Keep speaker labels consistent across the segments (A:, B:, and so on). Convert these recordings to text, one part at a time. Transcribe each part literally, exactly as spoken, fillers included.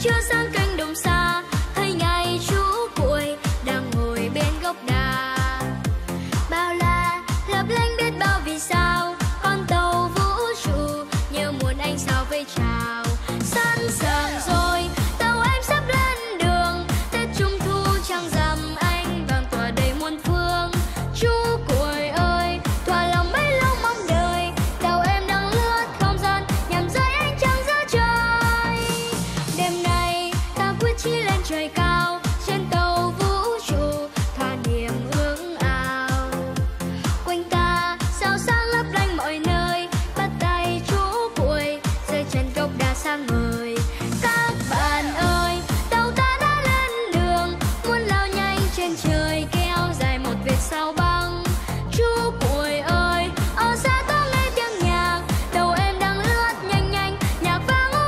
A: trưa sang cánh đồng xa, thấy ngày chú cuội đang ngồi bên gốc đà. Bao la lấp lánh biết bao vì sao, con tàu vũ trụ nhớ muốn anh sao vẫy chào. Sẵn sàng rồi, tàu em sắp lên đường, Tết Trung Thu trăng rằm anh vàng tỏa đầy muôn phương. Chú cuội ơi, thỏa lòng mấy lâu mong đợi, tàu em đang lướt không gian nhằm rơi ánh trăng giữa trời. Đêm nay ta quyết chí lên trời cao, trên tàu vũ trụ thỏa niềm ước ao. Quanh ta sao sáng lấp lánh mọi nơi, bắt tay chú cuội rơi chân gốc đà sang ngời. Các bạn ơi, tàu ta đã lên đường, muốn lao nhanh trên trời kéo dài một vệt sao băng. Chú cuội ơi, ở xa ta nghe tiếng nhạc, tàu em đang lướt nhanh nhanh nhạc vang u.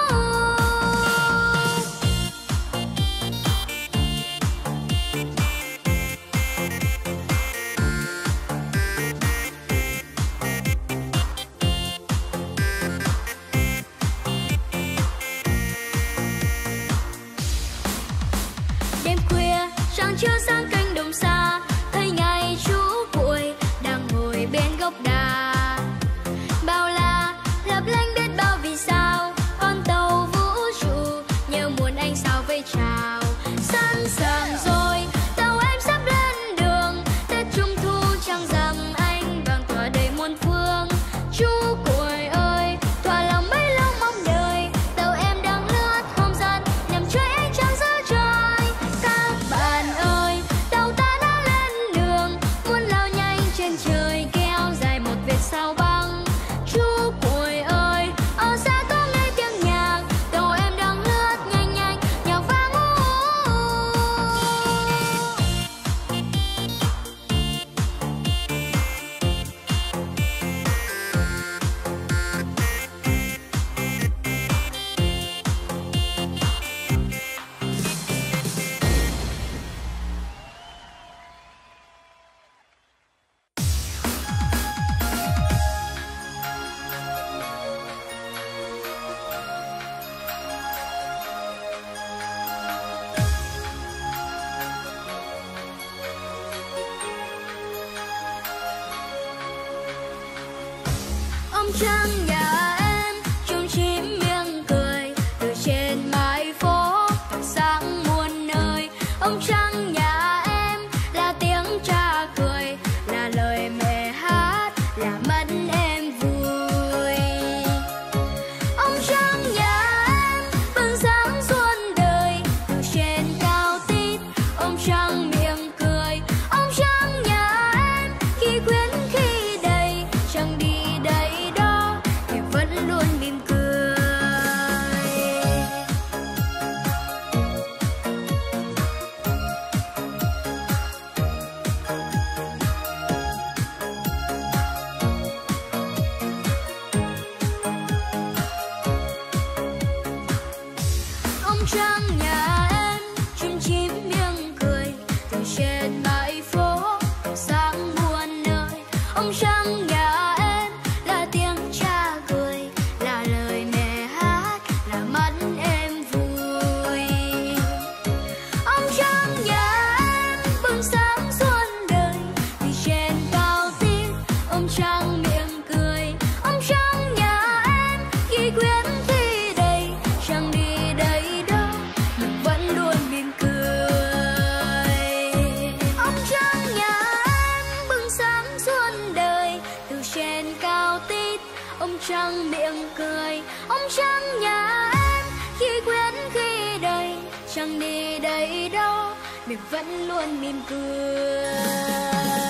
A: Đêm khuya trăng trưa sang cánh đồng xa, thấy ngày chú cuội đang ngồi bên gốc đà. Bao la lấp lánh biết bao vì sao, con tàu vũ trụ nhớ muốn anh sao vẫy chào. Sẵn sàng rồi, tàu em sắp lên đường, Tết Trung Thu trăng rằm anh vàng tỏa đầy muôn phương. Chú cuội ơi, thỏa lòng mấy lâu mong đợi, tàu em đang lướt không gian nhằm chơi ánh trăng giữa trời. Các bạn ơi, tàu ta đã lên đường, muốn lao nhanh trên trời kéo dài một vệt sao băng. Chú cuội ơi, ở xa có nghe tiếng nhạc, tàu em đang lướt nhanh nhanh nhạc vang u. Ông trăng nhà em chung chim miệng cười, từ trên mái phố tỏa sáng muôn nơi. Ông trăng nhà em là tiếng cha cười, là lời mẹ hát, là mắt em vui. Ông trăng nhà em bừng sáng xuân đời, từ trên cao tít. Ông trăng miệng cười, ông trăng nhà em khi khuyến khi đầy, chẳng đi đây đó thì vẫn luôn mỉm cười. Ông trăng nhà em chim chim miệng cười, từ trên bãi phố tỏa sáng muôn nơi. Ông trăng nhà em là tiếng cha cười, là lời mẹ hát, là mắt em vui. Ông trăng nhà em bừng sáng xuân đời, từ trên cao tít. Ông trăng miệng cười, ông trăng nhà em khi khuyến khi đầy, chẳng đi đây đâu nhưng vẫn luôn mỉm cười. Ông trăng nhà em bừng sáng xuân đời, từ trên cao tít. Ông trăng miệng cười, ông trăng nhà em khi khuyến khi đầy, chẳng đi đây đâu mình vẫn luôn mỉm cười.